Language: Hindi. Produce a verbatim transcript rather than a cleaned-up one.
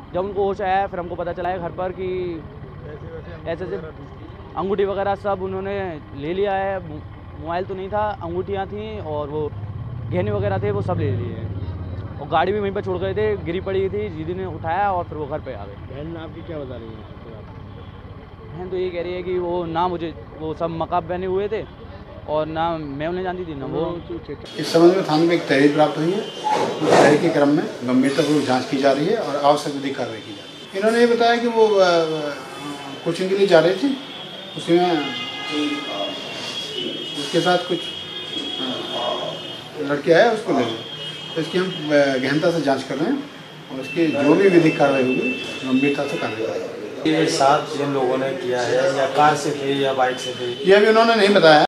जब उनको होश आया फिर हमको पता चला है घर पर कि ऐसे ऐसे अंगूठी वगैरह सब उन्होंने ले लिया है। मोबाइल तो नहीं था, अंगूठियाँ थी और वो गहने वगैरह थे वो सब ले लिए हैं और गाड़ी भी वहीं पर छोड़ गए थे, गिरी पड़ी थी। दीदी ने उठाया और फिर वो घर पे आ गए। बहन आपकी क्या बता रही है? बहन तो ये कह रही है कि वो ना मुझे वो सब नकाब पहने हुए थे और ना मैं उन्हें जानती थी ना वो। इस संबंध में थाने में एक तहरीर प्राप्त हुई है। उस तहरीर के क्रम में गंभीरतापूर्वक जांच की जा रही है और आवश्यक विधिक कार्रवाई की जा रही है। इन्होंने ये बताया कि वो कोचिंग के लिए जा रही थी, उसमें उसके साथ कुछ लड़के आए, उसको ले लिया। तो इसकी हम गहनता से जांच कर रहे हैं और इसकी जो भी विधिक कार्रवाई होगी गंभीरता से कार्रवाई करेंगे। ये साथ जिन लोगों ने किया है या कार से थे या बाइक से थे, ये अभी उन्होंने नहीं बताया।